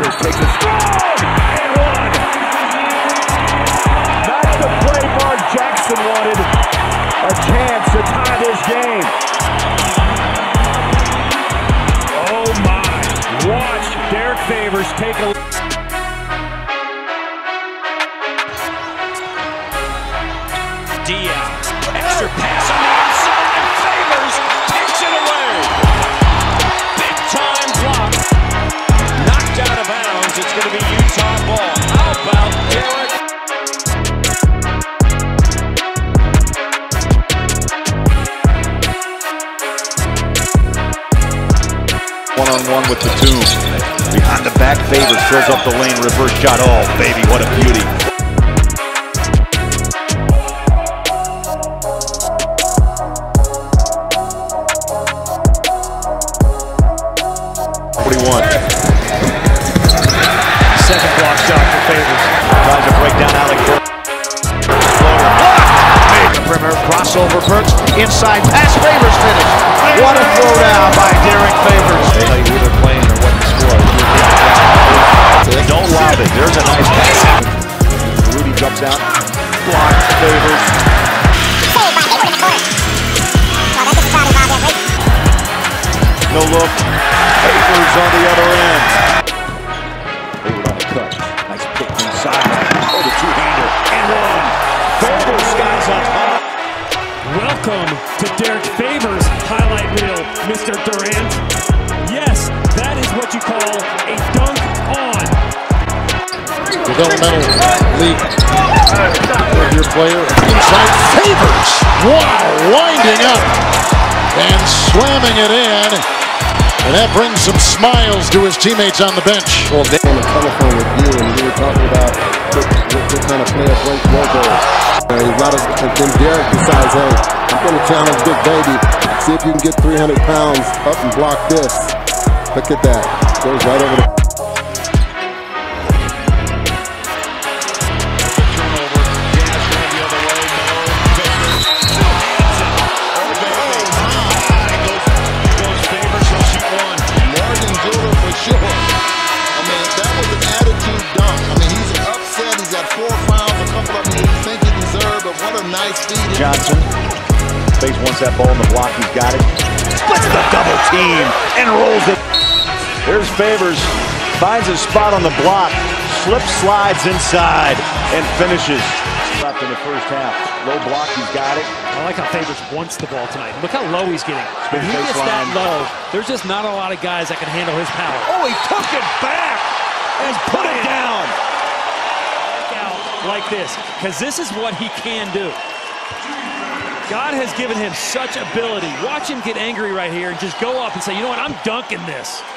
Favors takes a strong and one. That's the play Mark Jackson wanted. A chance to tie this game. Oh my. Watch Derrick Favors take a... Diaz, extra pass on the inside. Favors takes it away. Big time block. Knocked out of bounds. It's going to be Utah ball. How about Derrick? One-on-one with the Doom. Behind the back, Favors fills up the lane. Reverse shot. Oh, baby, what a beauty. Second block shot for Favors. Tries to break down Alec Burks. Floater blocked. Made the perimeter crossover. Burks inside pass. Favors finish. What a throw down by Derrick Favors. They tell you who they're playing or what the score is. Don't lob it. There's a nice pass. Rudy jumps out. Blocked. Favors. No look. Favors on the other end. Favors on the cut. Nice pick inside. Oh, the two-hander. And one. Favors skies up top. Welcome to Derrick Favors' highlight reel, Mr. Durant. Yes, that is what you call a dunk on. Developmental league. Your player inside Favors. Wow, winding up and slamming it in. And that brings some smiles to his teammates on the bench. Well, they on the telephone with you, and we were talking about what kind of player Blake was there. And then Derrick decides, hey, I'm going to challenge Big Baby. See if you can get 300 pounds up and block this. Look at that. Goes right over the... Johnson. Face wants that ball in the block. He's got it. Splits the double team and rolls it. There's Favors. Finds a spot on the block. Slips, slides inside, and finishes. Left in the first half. Low block. He's got it. I like how Favors wants the ball tonight. Look how low he's getting. When he gets that low, there's just not a lot of guys that can handle his power. Oh, he took it back and put it down. Like this, because this is what he can do. God has given him such ability. Watch him get angry right here and just go up and say, you know what, I'm dunking this.